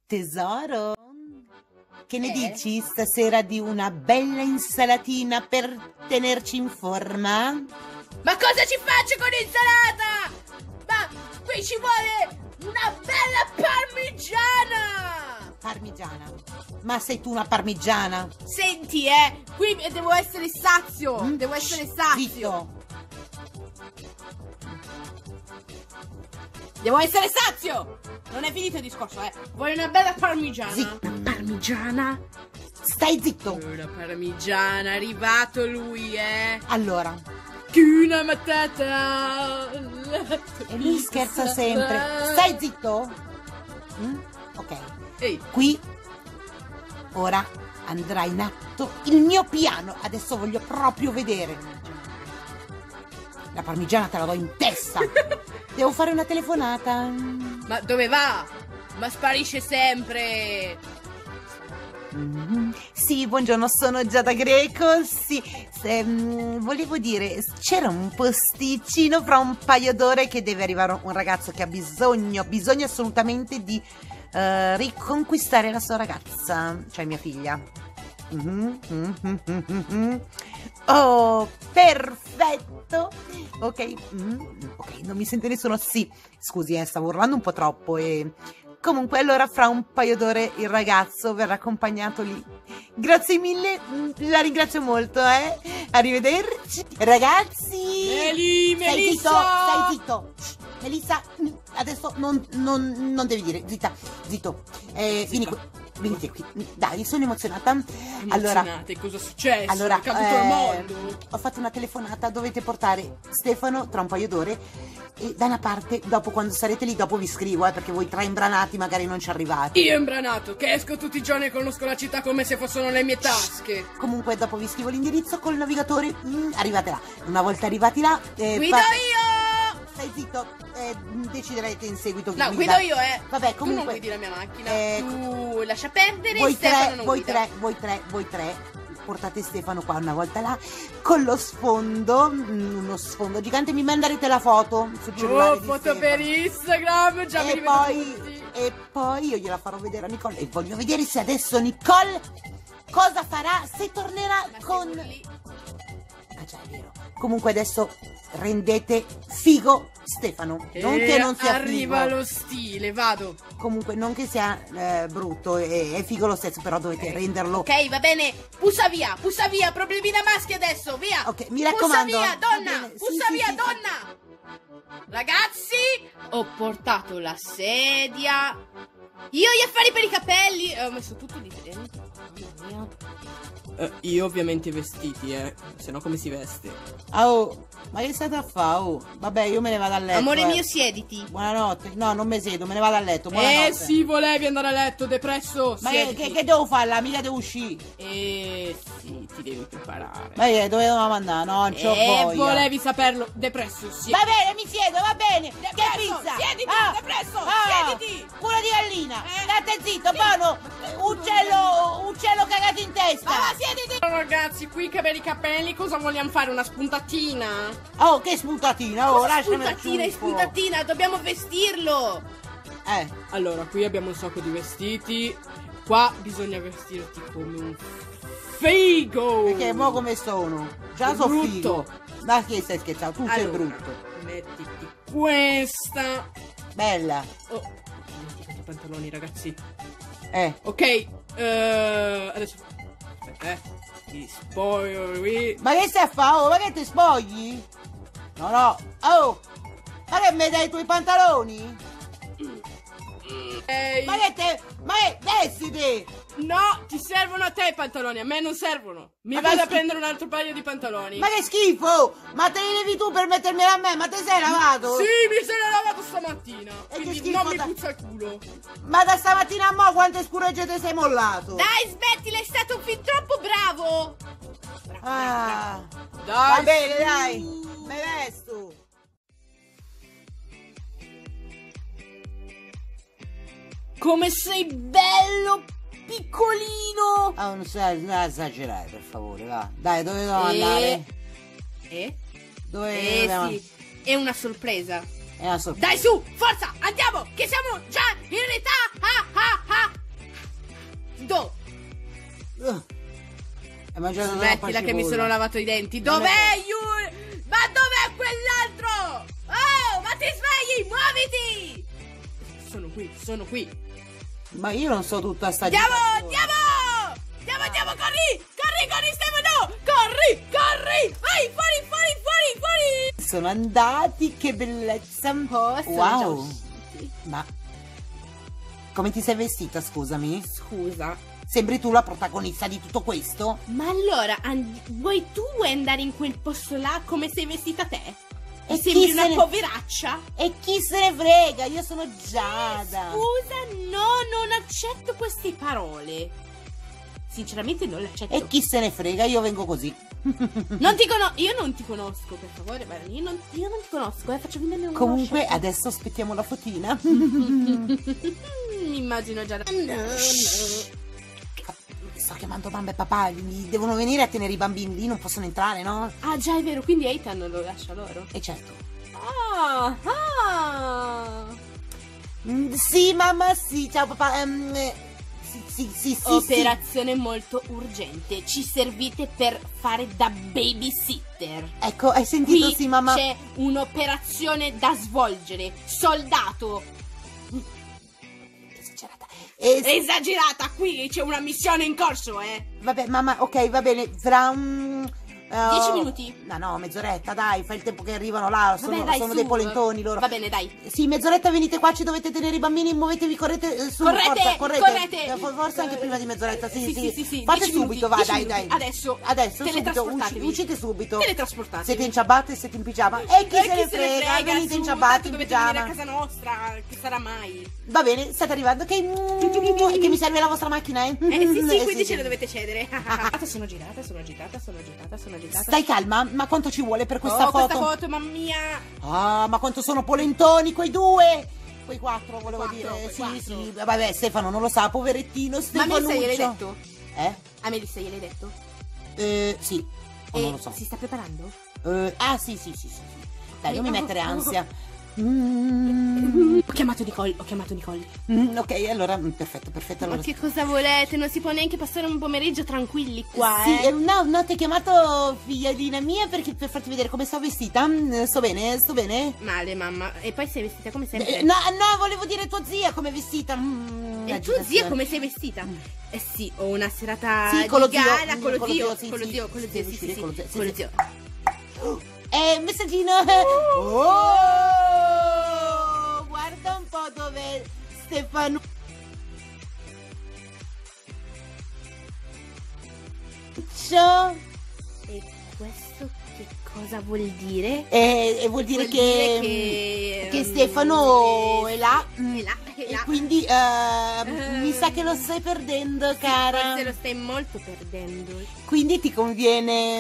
Tesoro, che ne dici stasera di una bella insalatina per tenerci in forma? Ma cosa ci faccio con l'insalata? Ma qui ci vuole una bella parmigiana! Parmigiana? Ma sei tu una parmigiana? Senti, qui devo essere sazio. Devo essere sazio. Zitto. Devo essere sazio! Non è finito il discorso, Voglio una bella parmigiana. Zitto. Parmigiana? Stai zitto. Una parmigiana, è arrivato lui, Allora, Che una matata. e lui scherza sempre. Stai zitto? Ok. Ehi. Qui ora andrà in atto il mio piano. Adesso voglio proprio vedere. La parmigiana te la do in testa. Devo fare una telefonata. Ma dove va? Ma sparisce sempre. Sì, buongiorno, sono Giada Greco. Sì, volevo dire, c'era un posticino fra un paio d'ore che deve arrivare un ragazzo che ha bisogno assolutamente di riconquistare la sua ragazza, cioè mia figlia. Oh, perfetto. Ok, non mi sente nessuno. Sì, scusi, stavo urlando un po' troppo. E comunque allora fra un paio d'ore il ragazzo verrà accompagnato lì. Grazie mille, la ringrazio molto, Arrivederci. Ragazzi, Melissa! Stai zitto. Melissa, adesso non devi dire. Zitto. Vieni qui. Venite qui, dai, sono emozionata. Allora, cosa è successo? Allora, è caduto il mondo. ho fatto una telefonata, dovete portare Stefano tra un paio d'ore e da una parte, dopo quando sarete lì, dopo vi scrivo, perché voi tre imbranati magari non ci arrivate. Io imbranato, che esco tutti i giorni e conosco la città come se fossero le mie tasche. Comunque dopo vi scrivo l'indirizzo col navigatore, arrivate là. Una volta arrivati là, guido io! Stai zitto, deciderete in seguito chi No, guida. guido io, Vabbè, tu non comunque guidi la mia macchina, tu lascia perdere. voi Stefano non guida. voi tre portate Stefano qua una volta là con lo sfondo, uno sfondo gigante. Mi manderete la foto sul cellulare di foto Stefano. per Instagram, già mi rivedo tutti. E poi io gliela farò vedere a Nicole e voglio vedere se adesso Nicole cosa farà, se tornerà con... Ah già, è vero. Comunque adesso rendete figo Stefano, non che non sia arriva figo. lo stile, vado. Comunque non che sia brutto, è figo lo stesso, però dovete renderlo. Ok, va bene, pussa via, problemina maschi adesso, via. Ok, mi raccomando. Pussa via, donna, Va bene, pussa sì, via, sì. donna. Ragazzi, ho portato la sedia, io gli affari per i capelli, ho messo tutto di dentro. Mamma mia. Io ovviamente i vestiti, se no come si veste? Oh, ma che state a fare? Oh, vabbè, io me ne vado a letto. Amore mio, siediti. Buonanotte. No, non mi siedo, me ne vado a letto. Buonanotte. Sì, volevi andare a letto, depresso. Ma siediti. che devo fare? La mica devo uscire. Sì, ti devi preparare. Ma dove dobbiamo andare? No, non c'ho voglia. Volevi saperlo, depresso, siediti. Va bene, mi siedo, va bene. Depresso, Che pizza? siediti, depresso, siediti. Culo di gallina. State zitto, buono. Uccello cagato in testa. Siediti. Ragazzi, qui che per i capelli cosa vogliamo fare? Una spuntatina? Oh, che spuntatina. Oh, lasciami Spuntatina, dobbiamo vestirlo. Allora, qui abbiamo un sacco di vestiti. Qua bisogna vestirti come un figo. perché mo come sono? Già Sei so brutto. figo. Ma che stai scherzando? Tu sei brutto. Mettiti questa. Bella. Oh, ho dimenticato i pantaloni, ragazzi. Ok, adesso aspetta, ti spoglio qui. Ma che stai a fare? Oh, ma che ti spogli? No. Oh, ma che mi dai i tuoi pantaloni? Ma che vestiti? No, ti servono a te i pantaloni, a me non servono. Mi Ma vado che a prendere un altro paio di pantaloni. Ma che schifo! Ma te li levi tu per mettermeli a me? Ma te sei lavato? Sì, mi sono lavato stamattina. E che Quindi schifo non mi da- puzza il culo. Ma da stamattina a mo' quante scuregge te sei mollato? Dai, smettila, è stato fin troppo bravo. Ah, Dai, va bene, dai. Me vesto. come sei bello piccolino. Oh, non esagerare, per favore, va. Dai, dove dobbiamo andare? Dove dobbiamo... Sì, è una sorpresa. È una sorpresa. Dai, su, forza, andiamo, che siamo già in età. mangiato Smettila che mi sono lavato i denti. Dov'è Yuri? Ma dov'è quell'altro? Oh, ma ti svegli, muoviti! Sono qui. Ma io non so tutta sta Andiamo, corri, Stefano! Corri! Vai, fuori! Sono andati, che bellezza. Oh, sono già wow. usciti. Ma come ti sei vestita, scusami? Scusa. Sembri tu la protagonista di tutto questo? Ma allora, vuoi andare in quel posto là come sei vestita te? E sembri chi una se ne- poveraccia? E chi se ne frega? Io sono Giada. Scusa, no, non accetto queste parole. Sinceramente non le accetto. E chi se ne frega? Io vengo così. Io non ti conosco, per favore, io non ti conosco, faccio finta di non Comunque, conoscerti. adesso aspettiamo la fotina. Mi immagino già. No. Sto chiamando mamma e papà, devono venire a tenere i bambini lì, non possono entrare, no? Ah, già, è vero, quindi Ethan lo lascia loro. E certo. Ah. Sì, mamma, sì, ciao papà. Sì. Operazione molto urgente. Ci servite per fare da babysitter. Ecco, hai sentito, Qui sì, mamma? c'è un'operazione da svolgere. Soldato. Esagerata. Esagerata, qui c'è una missione in corso, Vabbè, mamma, ok, va bene. Fra un 10 minuti. No, mezz'oretta, dai, fai il tempo che arrivano là. Vabbè, dai, sono su. dei polentoni loro. Va bene, dai. Sì, mezz'oretta venite qua, ci dovete tenere i bambini, muovetevi, correte su. Correte, Correte. correte. Forse anche prima di mezz'oretta, sì. Sì. Fate 10 subito, minuti, va, 10 dai. minuti. Adesso subito, teletrasportatevi. uscite subito. Teletrasportatevi. Siete in ciabatte, siete in pigiama. E chi se ne frega, venite in su, ciabatte, tanto in dovete venire pigiama. a casa nostra, che sarà mai? Va bene, state arrivando, che mi serve la vostra macchina, Sì, quindi ce la dovete cedere. Sono girata. Stai calma, ma quanto ci vuole per questa foto? Questa foto, mamma mia. Ah, ma quanto sono polentoni quei due! Quei quattro, volevo Quei dire. quattro. Sì. Vabbè, Stefano non lo sa, poverettino Ma Stefanuccio. Melissa gliel'hai detto? A Melissa gliel'hai detto? Sì. O non lo so. Si sta preparando? Sì. Dai, non mi mettere ansia. Ho chiamato Nicole. Ok, allora, perfetto. Allora. Ma che cosa volete? Non si può neanche passare un pomeriggio tranquilli qua, Sì, no, ti ho chiamato figliolina mia per farti vedere come sto vestita. Sto bene? Male, mamma. E poi sei vestita come sempre? No, volevo dire tua zia come è vestita. E tua zia come sei vestita? Sì, ho una serata Sì, con lo di zio. gala con lo Con zio. lo zio, Con lo sì, zio, sì, con sì, lo sì. zio. Messaggino. Guarda un po' dov'è Stefano. E questo che cosa vuol dire? Vuol dire che Stefano è là. E quindi mi sa che lo stai perdendo, cara. Forse lo stai molto perdendo. Quindi ti conviene.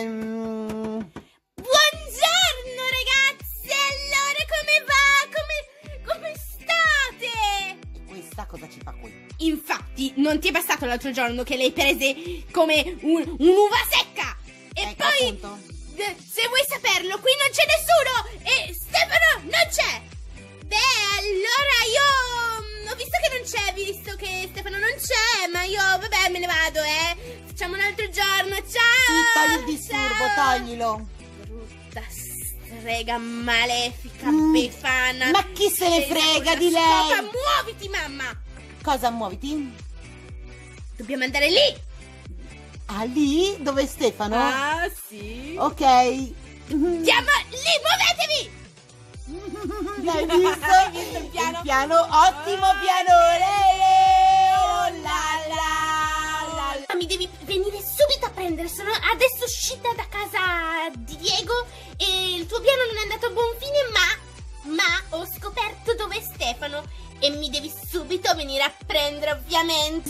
Buongiorno ragazze, allora come state? Questa cosa ci fa qui? Infatti non ti è bastato l'altro giorno che l'hai prese come un'uva secca. E Ecco, poi appunto. se vuoi saperlo, qui non c'è nessuno e Stefano non c'è. Beh, allora io ho visto che non c'è, visto che Stefano non c'è, ma io vabbè me ne vado, facciamo un altro giorno, ciao. Sì, togli il disturbo, toglilo. Brutta strega malefica, befana. Ma chi se ne Sei frega una di lei? scopa, muoviti mamma. Cosa, muoviti? Dobbiamo andare lì. Ah, lì? Dove è Stefano? Ah, sì. Ok. Andiamo lì, muovetevi. L'hai visto? Hai visto il piano? Ottimo pianone. Oh, la. Mi devi venire subito a prendere. Sono adesso uscita da casa di Diego e il tuo piano non è andato a buon fine, ma ho scoperto dove è Stefano e mi devi subito venire a prendere, ovviamente.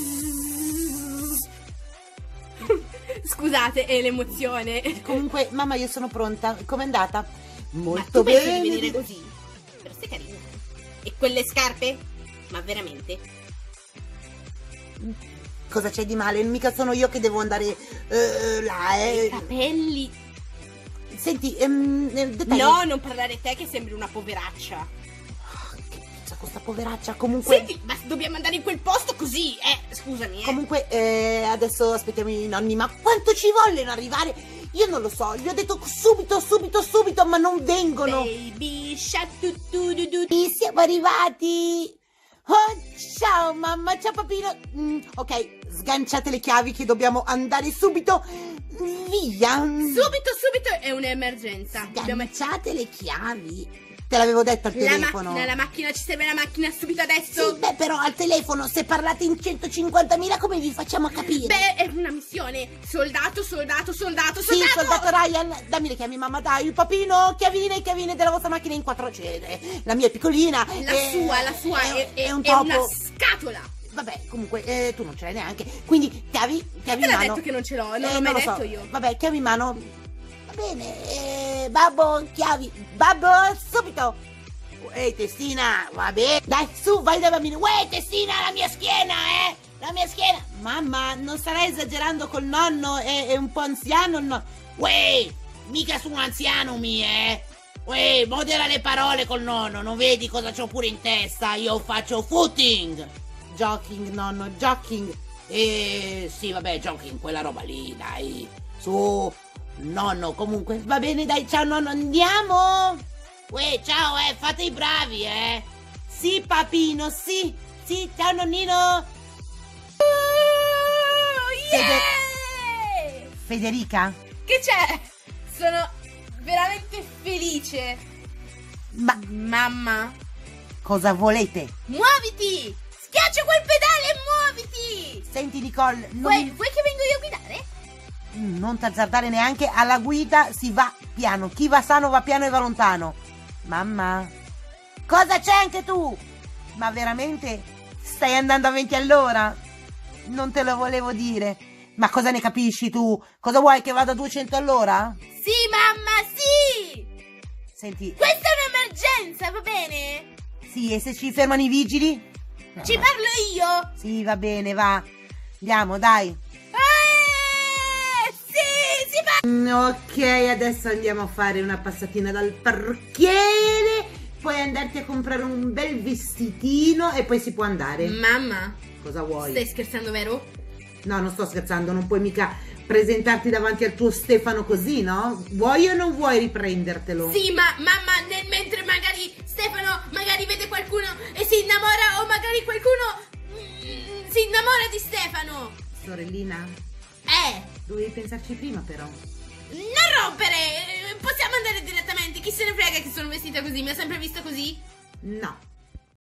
Scusate, è l'emozione. Comunque, mamma, io sono pronta. Com'è andata? Ma Molto tu pensi bene. di venire così? Però sei carina. E quelle scarpe? Ma veramente? Cosa c'è di male? Mica sono io che devo andare là, I capelli. Senti, dettagli. No, non parlare te che sembri una poveraccia. Che pizza con sta poveraccia. Comunque... Senti, ma dobbiamo andare in quel posto così, scusami, Comunque, adesso aspettiamo i nonni, ma quanto ci vogliono arrivare? Io non lo so, gli ho detto subito, ma non vengono. Baby shark tu du du. Siamo arrivati. Oh, ciao mamma, ciao papino. Ok, sganciate le chiavi che dobbiamo andare subito via. Subito, è un'emergenza. Sganciate le chiavi. Te l'avevo detto al telefono. La macchina, ci serve la macchina subito adesso. Sì, beh, però al telefono, se parlate in 150.000, come vi facciamo a capire? Beh, è una missione. Soldato. Sì, soldato Ryan, dammi le chiavi, mamma, dai. Il papino, chiavine della vostra macchina in 4 cede. La mia è piccolina. La sua è un è topo. una scatola. Vabbè, comunque, tu non ce l'hai neanche. Quindi, chiavi in Te mano. l'ho detto che non ce l'ho, non l'ho mai detto io. Vabbè, chiavi in mano. Va bene, babbo, chiavi. Babbo, subito. Ehi, testina, va bene. Dai, su, vai da bambino. Uè, testina, la mia schiena, la mia schiena. Mamma, non starai esagerando col nonno? È un po' anziano il nonno. Uè, mica su un anziano Uè, modera le parole col nonno. Non vedi cosa c'ho pure in testa? Io faccio footing. Jogging, nonno, jogging. Sì, vabbè, jogging, quella roba lì, dai. Su, nonno, comunque. Va bene, dai, ciao nonno, andiamo. Uè, ciao, fate i bravi, Sì, papino, sì, ciao nonnino. Federica? Che c'è? Sono veramente felice. Ma Mamma, cosa volete? muoviti! Schiaccia quel pedale e muoviti! Senti, Nicole, Vuoi che vengo io a guidare? non t'azzardare neanche, alla guida si va piano. Chi va sano va piano e va lontano. Mamma, cosa c'è anche tu? Ma veramente stai andando a 20 all'ora? Non te lo volevo dire. Ma cosa ne capisci tu? Cosa vuoi, che vada a 200 all'ora? Sì, mamma, sì! Senti, Questa è un'emergenza, va bene? sì, e se ci fermano i vigili? Ci parlo io! Sì, va bene, va. Andiamo, dai. Sì, si fa! Ok, adesso andiamo a fare una passatina dal parrucchiere, puoi andarti a comprare un bel vestitino e poi si può andare. Mamma, Cosa vuoi? stai scherzando, vero? No, non sto scherzando, non puoi mica presentarti davanti al tuo Stefano così, no? Vuoi o non vuoi riprendertelo? Sì, ma mamma, mentre magari Stefano magari vede qualcuno e si innamora, o magari qualcuno si innamora di Stefano. Sorellina, dovevi pensarci prima però. Non rompere! Possiamo andare direttamente, chi se ne frega che sono vestita così, mi ha sempre vista così? No,